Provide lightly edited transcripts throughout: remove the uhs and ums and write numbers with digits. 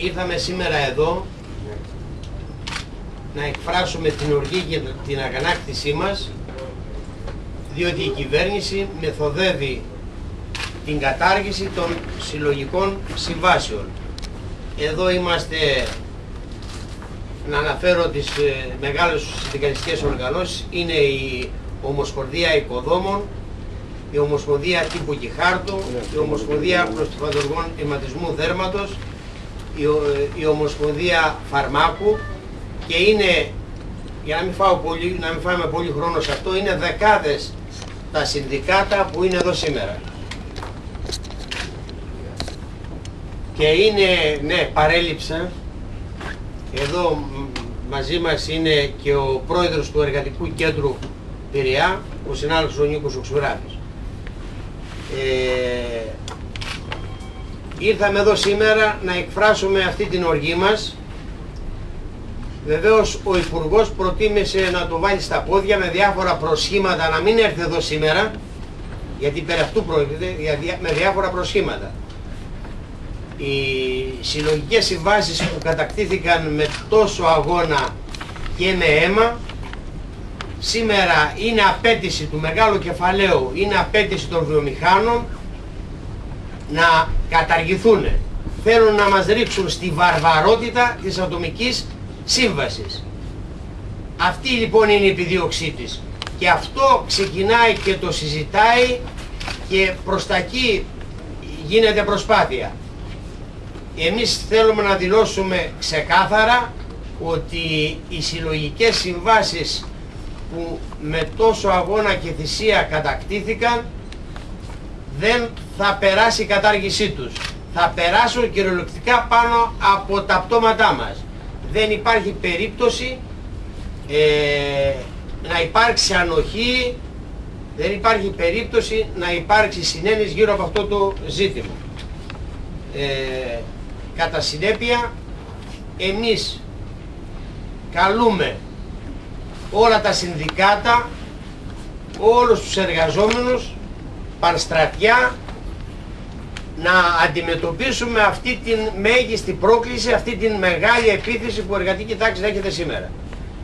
Ήρθαμε σήμερα εδώ να εκφράσουμε την οργή και την αγανάκτησή μας, διότι η κυβέρνηση μεθοδεύει την κατάργηση των συλλογικών συμβάσεων. Εδώ είμαστε, να αναφέρω τις μεγάλες συνδικαλιστικές οργανώσεις, είναι η Ομοσπονδία Οικοδόμων, η Ομοσπονδία Τύπου και Χάρτου, η Ομοσπονδία Προστιφαντουργών Αιματισμού Δέρματος, η Ομοσπονδία Φαρμάκου, και είναι, για να μην φάμε πολύ χρόνο σε αυτό, είναι δεκάδες τα συνδικάτα που είναι εδώ σήμερα. Και είναι, ναι, παρέλειψα, εδώ μαζί μας είναι και ο πρόεδρος του Εργατικού Κέντρου Πειραιά, ο συνάδελφος ο Νίκος Οξουράδης. Ήρθαμε εδώ σήμερα να εκφράσουμε αυτή την οργή μας. Βεβαίως ο Υπουργός προτίμησε να το βάλει στα πόδια με διάφορα προσχήματα να μην έρθει εδώ σήμερα, γιατί περί αυτού πρόκειται, με διάφορα προσχήματα. Οι συλλογικές συμβάσεις που κατακτήθηκαν με τόσο αγώνα και με αίμα, σήμερα είναι απέτηση του μεγάλου κεφαλαίου, είναι απέτηση των βιομηχάνων να καταργηθούν. Θέλουν να μας ρίξουν στη βαρβαρότητα της ατομικής σύμβασης. Αυτή λοιπόν είναι η επιδίωξή της. Και αυτό ξεκινάει και το συζητάει και προς τα εκεί γίνεται προσπάθεια. Εμείς θέλουμε να δηλώσουμε ξεκάθαρα ότι οι συλλογικές συμβάσεις που με τόσο αγώνα και θυσία κατακτήθηκαν δεν θα περάσει η κατάργησή τους. Θα περάσουν κυριολεκτικά πάνω από τα πτώματά μας. Δεν υπάρχει περίπτωση να υπάρξει ανοχή, δεν υπάρχει περίπτωση να υπάρξει συνένεση γύρω από αυτό το ζήτημα. Κατά συνέπεια, εμείς καλούμε όλα τα συνδικάτα, όλους τους εργαζόμενους, πανστρατιά, να αντιμετωπίσουμε αυτή την μέγιστη πρόκληση, αυτή την μεγάλη επίθεση που η εργατική τάξη δέχεται σήμερα.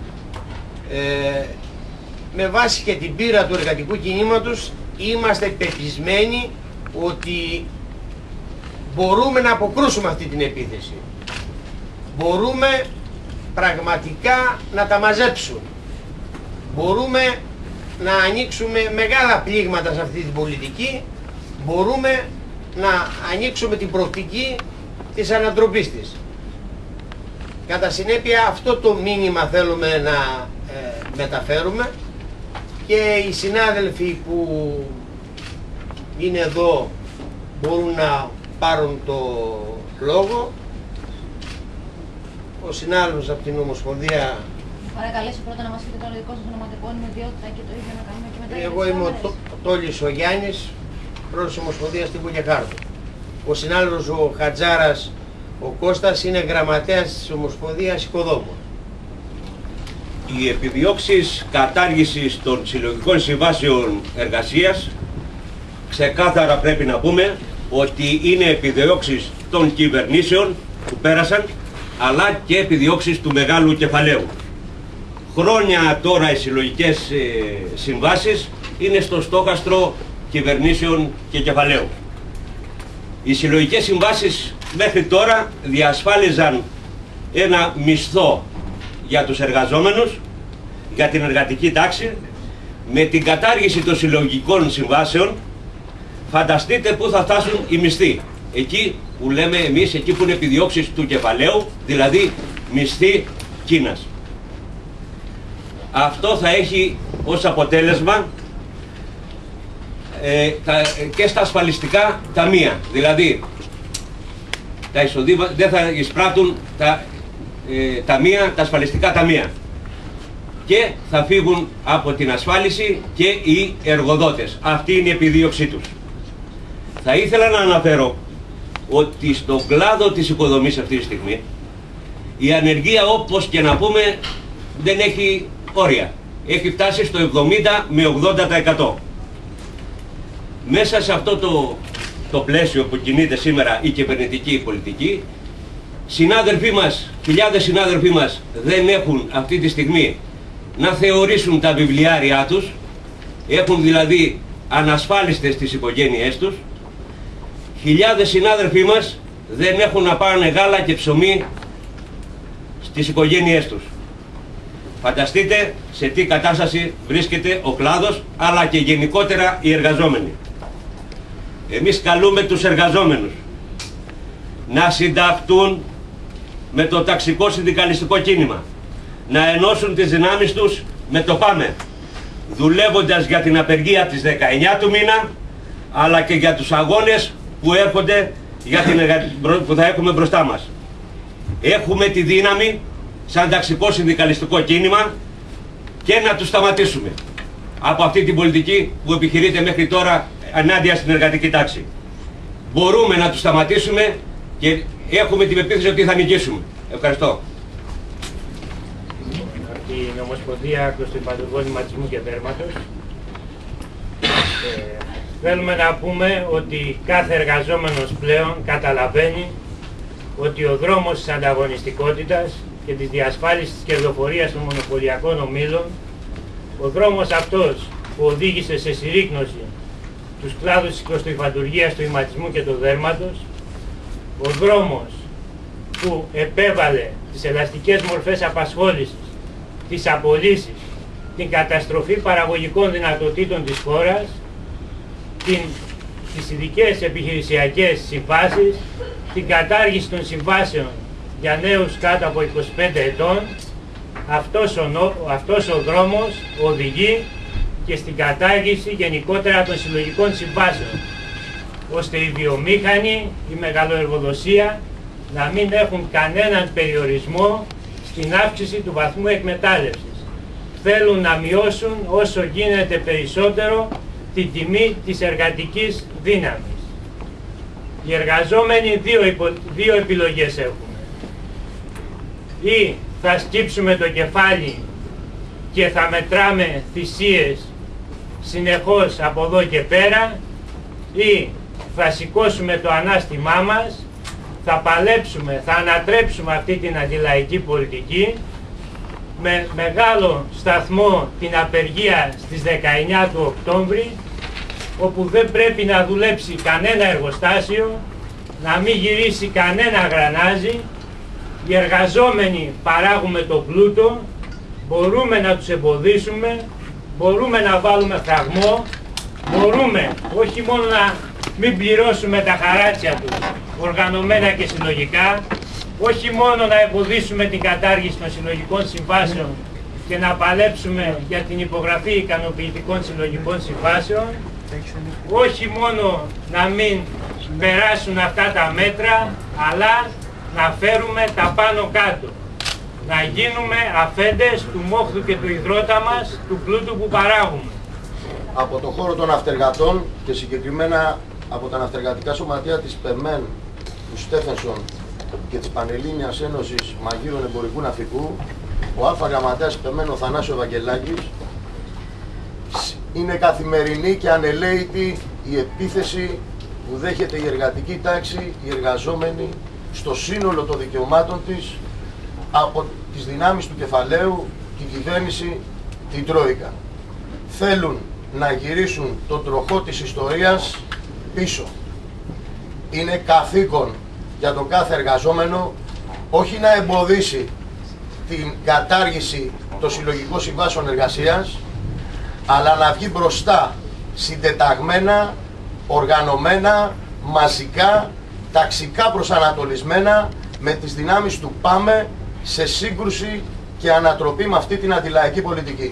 Με βάση και την πείρα του εργατικού κινήματος, είμαστε πεπισμένοι ότι μπορούμε να αποκρούσουμε αυτή την επίθεση. Μπορούμε πραγματικά να τα μαζέψουμε. Μπορούμε να ανοίξουμε μεγάλα πλήγματα σε αυτή την πολιτική. Μπορούμε να ανοίξουμε την προοπτική της ανατροπής της. Κατά συνέπεια αυτό το μήνυμα θέλουμε να μεταφέρουμε, και οι συνάδελφοι που είναι εδώ μπορούν να πάρουν το λόγο. Ο συνάδελφος από την Ομοσπονδία. Παρακαλέσω πρώτα να μας πείτε το δικό σας ονοματεπώνυμο, ιδιότητα και το ίδιο να κάνουμε και μετά. Εγώ είμαι ο Τόλης ο Γιάννης, πρόεδρος της Ομοσπονδίας Τύπου και Χάρτου. Ο συνάδελφος ο Χατζάρας ο Κώστας είναι γραμματέας της Ομοσπονδίας Οικοδόμων. Οι επιδιώξεις κατάργησης των συλλογικών συμβάσεων εργασίας, ξεκάθαρα πρέπει να πούμε ότι είναι επιδιώξεις των κυβερνήσεων που πέρασαν, αλλά και επιδιώξεις του μεγάλου κεφαλαίου. Χρόνια τώρα οι συλλογικές συμβάσεις είναι στο στόχαστρο κυβερνήσεων και κεφαλαίου. Οι συλλογικές συμβάσεις μέχρι τώρα διασφάλιζαν ένα μισθό για τους εργαζόμενους, για την εργατική τάξη. Με την κατάργηση των συλλογικών συμβάσεων, φανταστείτε πού θα φτάσουν οι μισθοί. Εκεί που λέμε εμείς, εκεί που είναι επιδιώξεις του κεφαλαίου, δηλαδή μισθοί Κίνας. Αυτό θα έχει ως αποτέλεσμα και στα ασφαλιστικά ταμεία. Δηλαδή τα εισοδήματα δεν θα εισπράττουν τα ασφαλιστικά ταμεία και θα φύγουν από την ασφάλιση και οι εργοδότες. Αυτή είναι η επιδίωξή τους. Θα ήθελα να αναφέρω ότι στον κλάδο της οικοδομής αυτή τη στιγμή η ανεργία, όπως και να πούμε, δεν έχει όρια. Έχει φτάσει στο 70 με 80%. Μέσα σε αυτό το πλαίσιο που κινείται σήμερα η κυβερνητική πολιτική, συνάδελφοί μας, χιλιάδες συνάδελφοί μας δεν έχουν αυτή τη στιγμή να θεωρήσουν τα βιβλιάρια τους, έχουν δηλαδή ανασφάλιστες τις οικογένειές τους. Χιλιάδες συνάδελφοί μας δεν έχουν να πάνε γάλα και ψωμί στις οικογένειές τους. Φανταστείτε σε τι κατάσταση βρίσκεται ο κλάδος, αλλά και γενικότερα οι εργαζόμενοι. Εμείς καλούμε τους εργαζόμενους να συνταχτούν με το ταξικό συνδικαλιστικό κίνημα, να ενώσουν τις δυνάμεις τους με το ΠΑΜΕ, δουλεύοντας για την απεργία της 19 του μήνα, αλλά και για τους αγώνες που έρχονται, που θα έχουμε μπροστά μας. Έχουμε τη δύναμη σαν ταξικό συνδικαλιστικό κίνημα και να τους σταματήσουμε από αυτή την πολιτική που επιχειρείται μέχρι τώρα ενάντια στην εργατική τάξη. Μπορούμε να τους σταματήσουμε και έχουμε την πεποίθηση ότι θα νικήσουμε. Ευχαριστώ. Την Ομοσπονδία Κλωστοϊφαντουργών Ηματισμού και Δέρματος. Θέλουμε να πούμε ότι κάθε εργαζόμενος πλέον καταλαβαίνει ότι ο δρόμος της ανταγωνιστικότητας και της διασφάλισης της κερδοφορίας των μονοπωλιακών ομίλων, ο δρόμος αυτός που οδήγησε σε συρρίκνωση τους κλάδους της κλωστοϊφαντουργίας, του ηματισμού και του δέρματος, ο δρόμος που επέβαλε τις ελαστικές μορφές απασχόλησης, τις απολύσεις, την καταστροφή παραγωγικών δυνατοτήτων της χώρας, τις ειδικές επιχειρησιακές συμβάσεις, την κατάργηση των για νέους κάτω από 25 ετών, αυτός ο δρόμος οδηγεί και στην κατάργηση γενικότερα των συλλογικών συμβάσεων, ώστε οι βιομήχανοι, η μεγαλοεργοδοσία να μην έχουν κανέναν περιορισμό στην αύξηση του βαθμού εκμετάλλευσης. Θέλουν να μειώσουν όσο γίνεται περισσότερο την τιμή της εργατικής δύναμης. Οι εργαζόμενοι δύο επιλογές έχουμε. Ή θα σκύψουμε το κεφάλι και θα μετράμε θυσίες συνεχώς από εδώ και πέρα, ή θα σηκώσουμε το ανάστημά μας, θα παλέψουμε, θα ανατρέψουμε αυτή την αντιλαϊκή πολιτική με μεγάλο σταθμό την απεργία στις 19 του Οκτώβρη, όπου δεν πρέπει να δουλέψει κανένα εργοστάσιο, να μην γυρίσει κανένα γρανάζι. Οι εργαζόμενοι παράγουμε το πλούτο, μπορούμε να τους εμποδίσουμε, μπορούμε να βάλουμε φραγμό, μπορούμε όχι μόνο να μην πληρώσουμε τα χαράτσια τους οργανωμένα και συλλογικά, όχι μόνο να εμποδίσουμε την κατάργηση των συλλογικών συμβάσεων και να παλέψουμε για την υπογραφή ικανοποιητικών συλλογικών συμβάσεων, όχι μόνο να μην περάσουν αυτά τα μέτρα, αλλά να φέρουμε τα πάνω κάτω. Να γίνουμε αφέντες του μόχθου και του υδρότα μας, του πλούτου που παράγουμε. Από το χώρο των ναυτεργατών και συγκεκριμένα από τα ναυτεργατικά σωματεία της ΠΕΜΕΝ, του Στέφενσον και της Πανελλήνιας Ένωσης Μαγείρων Εμπορικού Ναυτικού, ο ΑΓ ΠΕΜΕΝ, ο Θανάσης Ευαγγελάκης, είναι καθημερινή και ανελαίητη η επίθεση που δέχεται η εργατική τάξη, οι εργαζόμενοι, στο σύνολο των δικαιωμάτων της, από τις δυνάμεις του κεφαλαίου, την κυβέρνηση, την Τρόικα. Θέλουν να γυρίσουν τον τροχό της ιστορίας πίσω. Είναι καθήκον για τον κάθε εργαζόμενο όχι να εμποδίσει την κατάργηση των συλλογικών συμβάσεων εργασίας, αλλά να βγει μπροστά συντεταγμένα, οργανωμένα, μαζικά, ταξικά προσανατολισμένα με τις δυνάμεις του ΠΑΜΕ σε σύγκρουση και ανατροπή με αυτή την αντιλαϊκή πολιτική.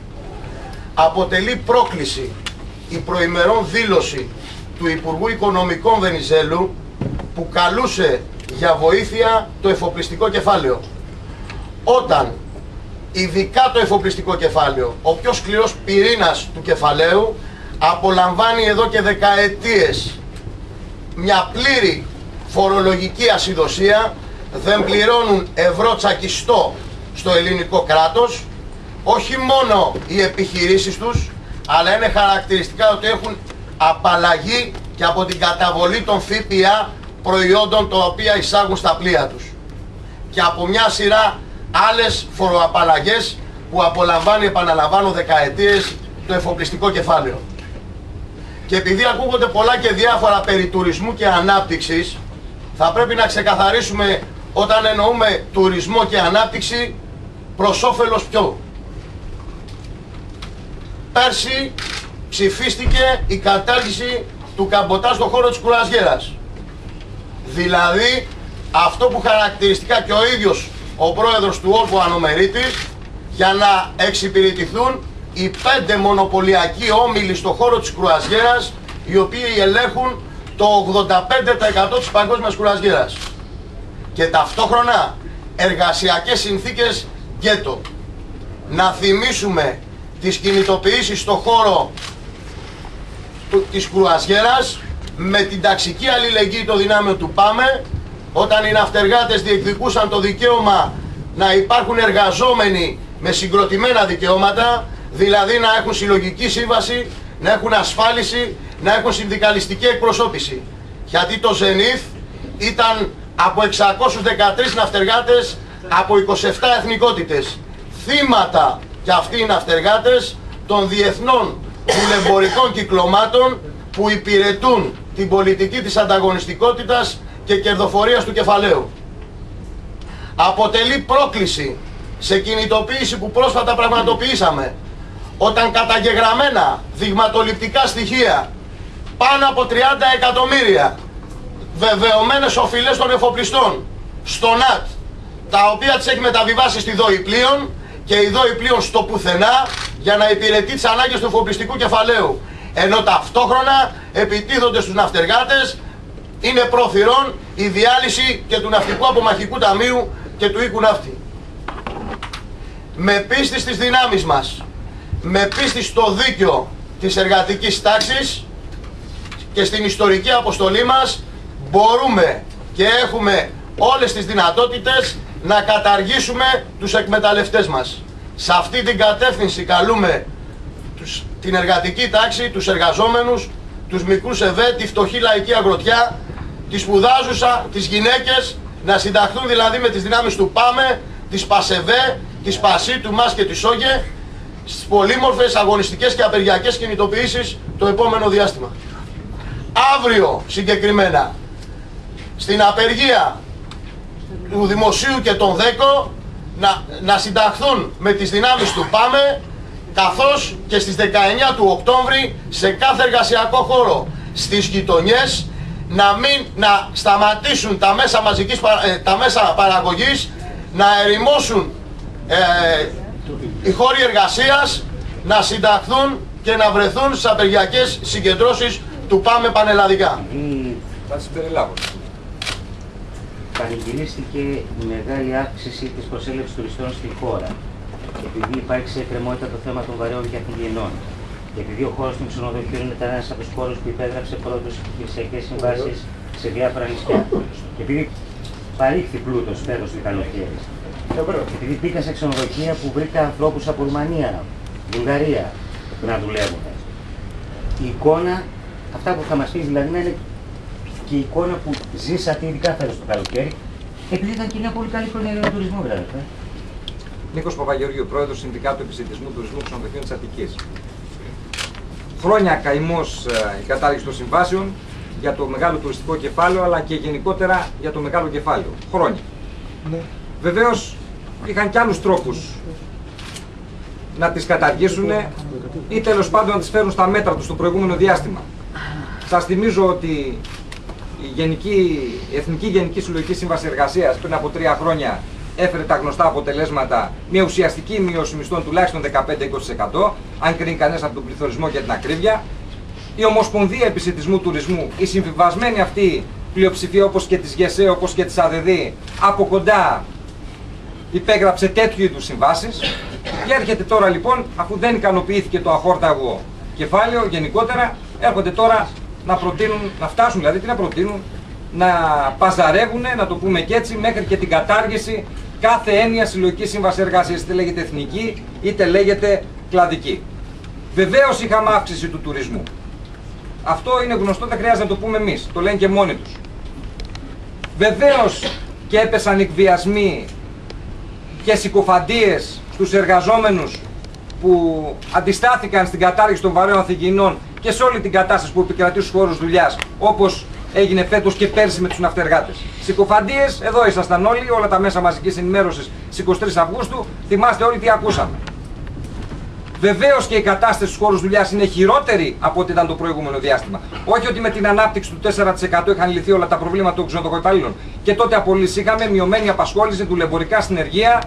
Αποτελεί πρόκληση η προημερών δήλωση του Υπουργού Οικονομικών Βενιζέλου που καλούσε για βοήθεια το εφοπλιστικό κεφάλαιο. Όταν ειδικά το εφοπλιστικό κεφάλαιο, ο πιο σκληρός πυρήνας του κεφαλαίου, απολαμβάνει εδώ και δεκαετίες μια πλήρη φορολογική ασυδοσία, δεν πληρώνουν ευρώ τσακιστό στο ελληνικό κράτος, όχι μόνο οι επιχειρήσεις τους, αλλά είναι χαρακτηριστικά ότι έχουν απαλλαγή και από την καταβολή των ΦΠΑ προϊόντων τα οποία εισάγουν στα πλοία τους. και από μια σειρά άλλες φοροαπαλλαγές που απολαμβάνει, επαναλαμβάνω, δεκαετίες το εφοπλιστικό κεφάλαιο. Και επειδή ακούγονται πολλά και διάφορα περί τουρισμού και ανάπτυξης, θα πρέπει να ξεκαθαρίσουμε όταν εννοούμε τουρισμό και ανάπτυξη προς όφελος ποιου. Πέρσι ψηφίστηκε η κατάργηση του καμποτάζ στον χώρο της κρουαζιέρας. Δηλαδή αυτό που χαρακτηριστικά και ο ίδιος ο πρόεδρος του ΟΡΚΟ ανομερείται, για να εξυπηρετηθούν οι 5 μονοπωλιακοί όμιλοι στον χώρο της κρουαζιέρας, οι οποίοι ελέγχουν το 85% της παγκόσμιας κρουαζιέρας. Και ταυτόχρονα εργασιακές συνθήκες γκέτο. Να θυμίσουμε τις κινητοποιήσεις στον χώρο της κρουαζιέρας με την ταξική αλληλεγγύη των δυνάμεων του ΠΑΜΕ, όταν οι ναυτεργάτες διεκδικούσαν το δικαίωμα να υπάρχουν εργαζόμενοι με συγκροτημένα δικαιώματα, δηλαδή να έχουν συλλογική σύμβαση, να έχουν ασφάλιση, να έχουν συνδικαλιστική εκπροσώπηση. Γιατί το Zenith ήταν από 613 ναυτεργάτες από 27 εθνικότητες. Θύματα και αυτοί οι ναυτεργάτες των διεθνών δουλεμπορικών κυκλωμάτων που υπηρετούν την πολιτική της ανταγωνιστικότητας και κερδοφορίας του κεφαλαίου. Αποτελεί πρόκληση σε κινητοποίηση που πρόσφατα πραγματοποιήσαμε, όταν καταγεγραμμένα δειγματοληπτικά στοιχεία πάνω από 30 εκατομμύρια βεβαιωμένες οφειλές των εφοπλιστών στο ΝΑΤ, τα οποία τις έχει μεταβιβάσει στη ΔΟΗ πλοίων και η ΔΟΗ πλοίων στο πουθενά για να υπηρετεί τις ανάγκες του εφοπλιστικού κεφαλαίου, ενώ ταυτόχρονα επιτίθονται στους ναυτεργάτες, είναι πρόθυρον η διάλυση και του Ναυτικού Απομαχικού Ταμείου και του οίκου ναύτη. Με πίστη στις δυνάμεις μας, με πίστη στο δίκαιο της εργατικής τάξης και στην ιστορική αποστολή μας, μπορούμε και έχουμε όλες τις δυνατότητες να καταργήσουμε τους εκμεταλλευτές μας. Σε αυτή την κατεύθυνση καλούμε την εργατική τάξη, τους εργαζόμενους, τους μικρούς ΕΒΕ, τη φτωχή λαϊκή αγροτιά, τη σπουδάζουσα, τις γυναίκες, να συνταχθούν δηλαδή με τις δυνάμεις του ΠΑΜΕ, της ΠΑΣΕΒΕ, της ΠΑΣΥ, του ΜΑΣ και της ΟΓΕ, στις πολύμορφες αγωνιστικές και απεργιακές κινητοποιήσεις το επόμενο διάστημα. Αύριο συγκεκριμένα, στην απεργία του Δημοσίου και των ΔΕΚΟ, να συνταχθούν με τις δυνάμεις του ΠΑΜΕ, καθώς και στις 19 του Οκτώβρη σε κάθε εργασιακό χώρο στις γειτονιές να σταματήσουν τα μέσα τα μέσα παραγωγής, να ερημώσουν οι χώροι εργασίας, να συνταχθούν και να βρεθούν στις απεργιακές συγκεντρώσεις του ΠΑΜΕ πανελλαδικά. Θα συμπεριλάβω. Πανηγυρίστηκε η μεγάλη αύξηση της προσέλευσης τουριστών στη χώρα, επειδή υπάρξει εκκρεμότητα το θέμα των βαρέων καθηγενών, και επειδή ο χώρος των ξενοδοχείων ήταν ένας από τους χώρους που υπέγραψε πρώτος επιχειρησιακές συμβάσεις σε διάφορα νησιά, και επειδή παρήχθη πλούτος φέτος του καλοκαίρι, επειδή μπήκα σε ξενοδοχεία που βρήκα ανθρώπους από Ρουμανία, Βουλγαρία να δουλεύουν. Η εικόνα, αυτά που θα μας πει δηλαδή, να είναι και η εικόνα που ζήσατε ειδικά φέτος το καλοκαίρι, επειδή ήταν και μια πολύ καλή χρονιά για τον τουρισμό, δηλαδή. Νίκος Παπαγεωργίου, πρόεδρος Συνδικάτου Επισιτισμού Τουρισμού Ξενοδοχείων της Αττικής. Χρόνια καημός η κατάργηση των συμβάσεων για το μεγάλο τουριστικό κεφάλαιο, αλλά και γενικότερα για το μεγάλο κεφάλαιο. Χρόνια. Ναι. Βεβαίως είχαν και άλλους τρόπους να τις καταργήσουν ή τέλος πάντων να τις φέρουν στα μέτρα τους στο προηγούμενο διάστημα. Σας θυμίζω ότι η Εθνική Γενική Συλλογική Σύμβαση Εργασίας πριν από 3 χρόνια έφερε τα γνωστά αποτελέσματα, μια ουσιαστική μείωση μισθών τουλάχιστον 15-20%, αν κρίνει κανείς από τον πληθωρισμό και την ακρίβεια. Η Ομοσπονδία Επισιτισμού Τουρισμού, η συμβιβασμένη αυτή πλειοψηφία όπως και της ΓΕΣΕ, όπως και της ΑΔΔ, από κοντά υπέγραψε τέτοιου είδους συμβάσεις. Και έρχεται τώρα λοιπόν, αφού δεν ικανοποιήθηκε το αχόρταγο κεφάλαιο γενικότερα, έρχονται τώρα να προτείνουν, να φτάσουν δηλαδή, τι να προτείνουν, να παζαρεύουν, να το πούμε και έτσι, μέχρι και την κατάργηση κάθε έννοια συλλογική σύμβαση εργασίας, είτε λέγεται εθνική είτε λέγεται κλαδική. Βεβαίως είχαμε αύξηση του τουρισμού. Αυτό είναι γνωστό, δεν χρειάζεται να το πούμε εμείς, το λένε και μόνοι τους. Βεβαίως και έπεσαν εκβιασμοί και συκοφαντίες στους εργαζόμενους που αντιστάθηκαν στην κατάργηση των βαρέων ανθυγιεινών και σε όλη την κατάσταση που επικρατεί στους χώρους δουλειάς, όπως έγινε φέτος και πέρσι με τους ναυτεργάτες. Συκοφαντίες, εδώ ήσασταν όλοι, όλα τα μέσα μαζικής ενημέρωσης στις 23 Αυγούστου, θυμάστε όλοι τι ακούσαμε. Βεβαίως και η κατάσταση στους χώρους δουλειάς είναι χειρότερη από ό,τι ήταν το προηγούμενο διάστημα. Όχι ότι με την ανάπτυξη του 4% είχαν λυθεί όλα τα προβλήματα των ξενοδοχοϊπαλλήλων. Και τότε απολύσεις είχαμε, μειωμένη απασχόληση, δουλεμπορικά συνεργεία,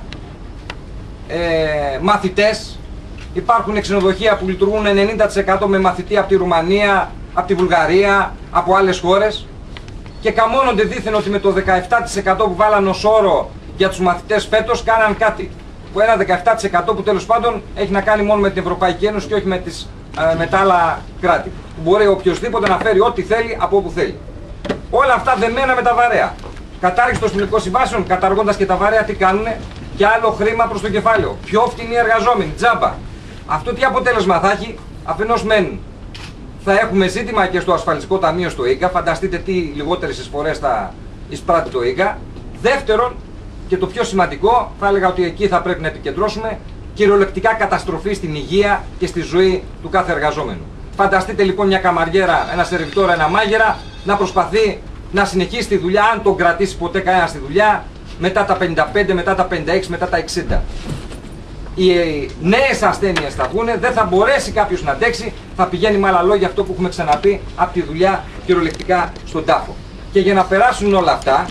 μαθητές. Υπάρχουν ξενοδοχεία που λειτουργούν 90% με μαθητή από τη Ρουμανία, από τη Βουλγαρία, από άλλες χώρες. Και καμώνονται δήθεν ότι με το 17% που βάλαν ως όρο για τους μαθητές φέτος κάναν κάτι. Ένα 17% που τέλος πάντων έχει να κάνει μόνο με την Ευρωπαϊκή Ένωση και όχι με τα άλλα κράτη. Μπορεί οποιοδήποτε να φέρει ό,τι θέλει από όπου θέλει. Όλα αυτά δεμένα με τα βαρέα. Κατάργηση των συλλογικών συμβάσεων, καταργώντας και τα βαρέα, τι κάνουνε? Και άλλο χρήμα προς το κεφάλαιο. Πιο φτηνοί εργαζόμενοι, τζάμπα. Αυτό τι αποτέλεσμα θα έχει? Αφενός μεν θα έχουμε ζήτημα και στο ασφαλιστικό ταμείο στο ΙΚΑ. Φανταστείτε τι λιγότερες εισφορές θα εισπράττει το ΙΚΑ. Δεύτερον, και το πιο σημαντικό, θα έλεγα ότι εκεί θα πρέπει να επικεντρώσουμε, κυριολεκτικά καταστροφή στην υγεία και στη ζωή του κάθε εργαζόμενου. Φανταστείτε λοιπόν μια καμαριέρα, ένα σερβιτόρα, ένα μάγερα να προσπαθεί να συνεχίσει τη δουλειά, αν τον κρατήσει ποτέ κανένα στη δουλειά, μετά τα 55, μετά τα 56, μετά τα 60. Οι νέες ασθένειες θα βγουν, δεν θα μπορέσει κάποιος να αντέξει, θα πηγαίνει με άλλα λόγια αυτό που έχουμε ξαναπεί, από τη δουλειά κυριολεκτικά στον τάφο. Και για να περάσουν όλα αυτά,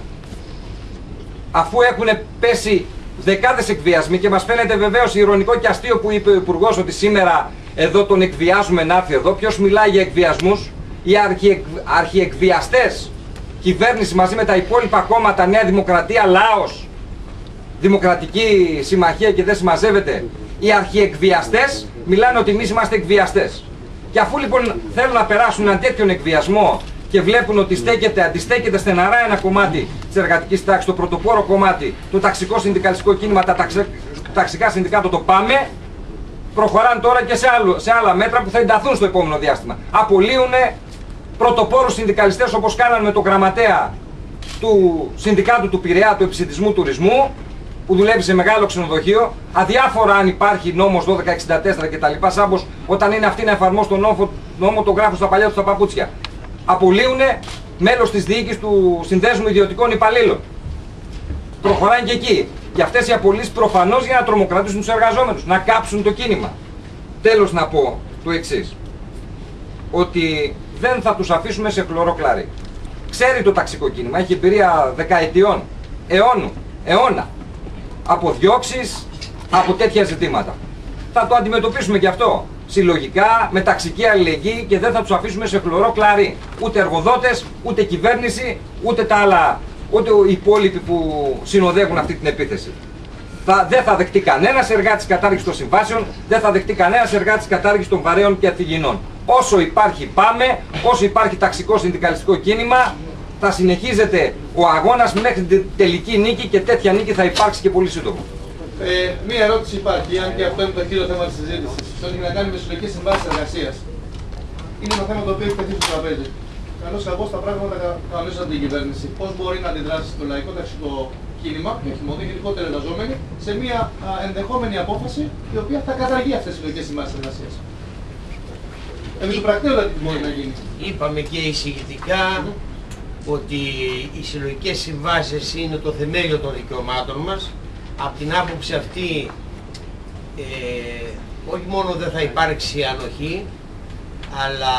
αφού έχουν πέσει δεκάδες εκβιασμοί και μας φαίνεται βεβαίως ηρωνικό και αστείο που είπε ο Υπουργός ότι σήμερα εδώ τον εκβιάζουμε να έρθει εδώ. Ποιος μιλάει για εκβιασμούς? Οι αρχιεκβιαστές, κυβέρνηση μαζί με τα υπόλοιπα κόμματα, Νέα Δημοκρατία, Λάος, Δημοκρατική Συμμαχία και δεν συμμαζεύεται. Οι αρχιεκβιαστές μιλάνε ότι εμείς είμαστε εκβιαστές. Και αφού λοιπόν θέλουν να περάσουν έναν τέτοιον εκβιασμό και βλέπουν ότι αντιστέκεται στεναρά ένα κομμάτι της εργατικής τάξης, το πρωτοπόρο κομμάτι, το ταξικό συνδικαλιστικό κίνημα, τα ταξικά συνδικάτα, το ΠΑΜΕ, προχωράνε τώρα και σε άλλα μέτρα που θα ενταθούν στο επόμενο διάστημα. Απολύουν πρωτοπόρους συνδικαλιστές όπως κάνανε με τον γραμματέα του Συνδικάτου του Πειραιά, του Επισιτισμού Τουρισμού, που δουλεύει σε μεγάλο ξενοδοχείο, αδιάφορα αν υπάρχει νόμος 1264 κτλ. Σάμπος, όταν είναι αυτοί να εφαρμόσουν τον νόμο, τον γράφουν στα παλιά του τα παπούτσια. Απολύουν μέλος της διοίκησης του Συνδέσμου Ιδιωτικών Υπαλλήλων. Προχωράνε και εκεί. Και αυτές οι απολύσεις προφανώς για να τρομοκρατήσουν τους εργαζόμενους, να κάψουν το κίνημα. Τέλος να πω το εξής. Ότι δεν θα τους αφήσουμε σε χλωρό κλαρί. Ξέρει το ταξικό κίνημα, έχει εμπειρία δεκαετιών, αιώνα, από διώξεις, από τέτοια ζητήματα. Θα το αντιμετωπίσουμε και αυτό συλλογικά, με ταξική αλληλεγγύη και δεν θα τους αφήσουμε σε χλωρό κλαρί. Ούτε εργοδότες, ούτε κυβέρνηση, ούτε τα άλλα, ούτε οι υπόλοιποι που συνοδεύουν αυτή την επίθεση. Δεν θα δεχτεί κανένας εργάτης κατάργηση των συμβάσεων, δεν θα δεχτεί κανένας εργάτης κατάργηση των βαρέων και ανθυγιεινών. Όσο υπάρχει ΠΑΜΕ, όσο υπάρχει ταξικό συνδικαλιστικό κίνημα, θα συνεχίζεται ο αγώνας μέχρι την τελική νίκη και τέτοια νίκη θα υπάρξει και πολύ σύντομα. Μία ερώτηση υπάρχει, αν και αυτό είναι το κύριο θέμα της συζήτησης. Αυτό έχει να κάνει με συλλογικές συμβάσεις εργασίας. Είναι ένα θέμα το οποίο έχει τεθεί στο τραπέζι. Καλώς κακώς τα πράγματα κανονίζονται την κυβέρνηση. Πώς μπορεί να αντιδράσει το λαϊκό ταξικό κίνημα, και όχι μόνο, γενικότερα εργαζόμενοι, σε μια ενδεχόμενη απόφαση η οποία θα καταργεί αυτές τις συλλογικές συμβάσεις εργασίας. Επί του πρακτέου τι μπορεί να γίνει. Είπαμε και εισηγητικά ότι οι συλλογικές συμβάσεις είναι το θεμέλιο των δικαιωμάτων μας. Από την άποψη αυτή όχι μόνο δεν θα υπάρξει ανοχή, αλλά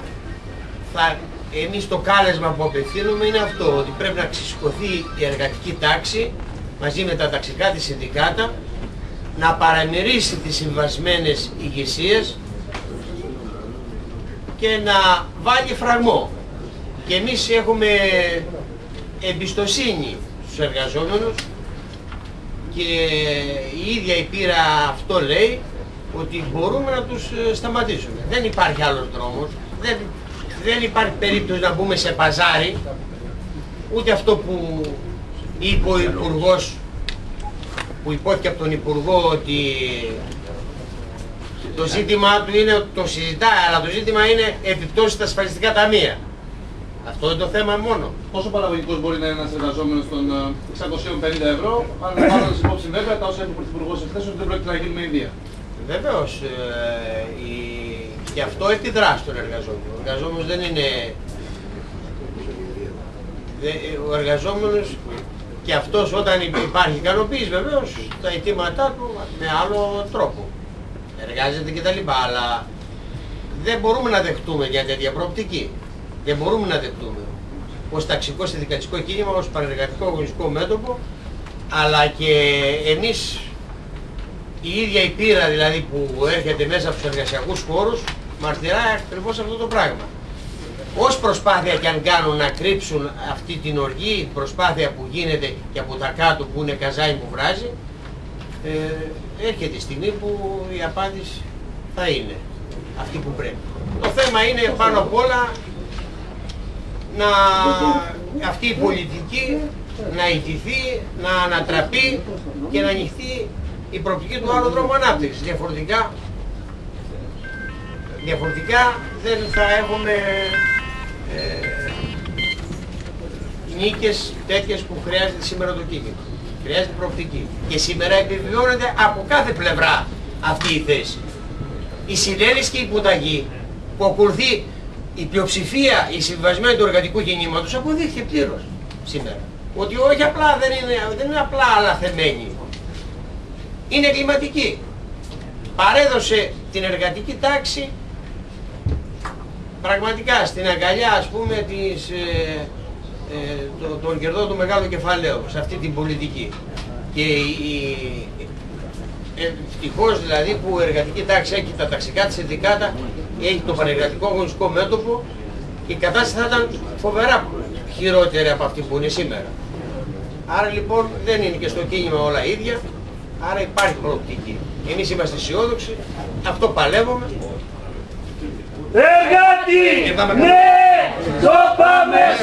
εμείς το κάλεσμα που απευθύνουμε είναι αυτό, ότι πρέπει να ξεσηκωθεί η εργατική τάξη μαζί με τα ταξικά της συνδικάτα, να παραμερίσει τις συμβασμένες ηγεσίες και να βάλει φραγμό. Και εμείς έχουμε εμπιστοσύνη στους εργαζόμενους και η ίδια η πείρα αυτό λέει, ότι μπορούμε να τους σταματήσουμε. Δεν υπάρχει άλλος δρόμος, δεν υπάρχει περίπτωση να μπούμε σε παζάρι, ούτε αυτό που είπε ο Υπουργός, που υπόθηκε από τον Υπουργό ότι το ζήτημά του είναι ότι το συζητάει, αλλά το ζήτημα είναι επιπτώσεις στα ασφαλιστικά ταμεία. Αυτό είναι το θέμα μόνο. Πόσο παραγωγικός μπορεί να είναι ένας εργαζόμενος των 650 ευρώ, αν πάροντας υπόψη βέβαια τα όσα είπε ο Πρωθυπουργός εχθές, ότι δεν πρόκειται να γίνει με Ινδία. Βεβαίως, και αυτό επιδρά στον εργαζόμενο. Ο εργαζόμενος δεν είναι... Ο εργαζόμενος και αυτός όταν υπάρχει ικανοποίηση βεβαίως, τα αιτήματά του με άλλο τρόπο. Εργάζεται κτλ. Αλλά δεν μπορούμε να δεχτούμε για τέτοια προοπτική. Δεν μπορούμε να δεχτούμε ως ταξικό συνδικαλιστικό κίνημα, ως πανεργατικό αγωνιστικό μέτωπο, αλλά και εμείς η ίδια η πείρα δηλαδή που έρχεται μέσα από τους εργασιακούς χώρους μαρτυράει ακριβώς αυτό το πράγμα. Ως προσπάθεια και αν κάνουν να κρύψουν αυτή την οργή, προσπάθεια που γίνεται και από τα κάτω που είναι καζάι που βράζει, έρχεται η στιγμή που η απάντηση θα είναι αυτή που πρέπει. Το θέμα είναι πάνω απ' όλα να αυτή η πολιτική να ιτηθεί, να ανατραπεί και να ανοιχτεί η προοπτική του άλλου δρόμου ανάπτυξης. Διαφορετικά δεν θα έχουμε νίκες τέτοιες που χρειάζεται σήμερα το κίνημα. Χρειάζεται προοπτική. Και σήμερα επιβεβαιώνεται από κάθε πλευρά αυτή η θέση. Η συνένεση και η υποταγή που ακολουθεί η πλειοψηφία, η συμβιβασμένη του εργατικού κινήματος αποδείχθηκε πλήρως σήμερα. Ότι όχι απλά δεν είναι απλά αλαθεμένη. Είναι εγκληματική. Παρέδωσε την εργατική τάξη πραγματικά στην αγκαλιά, ας πούμε, των κερδών του μεγάλου κεφαλαίου, σε αυτή την πολιτική. Και ευτυχώς δηλαδή που η εργατική τάξη έχει τα ταξικά της συνδικάτα, έχει το πανεργατικό αγωνιστικό μέτωπο και η κατάσταση θα ήταν φοβερά χειρότερη από αυτή που είναι σήμερα. Άρα λοιπόν δεν είναι και στο κίνημα όλα ίδια, άρα υπάρχει προοπτική. Εμείς είμαστε αισιόδοξοι, αυτό παλεύουμε. Εργάτη! Ναι! Το πάμε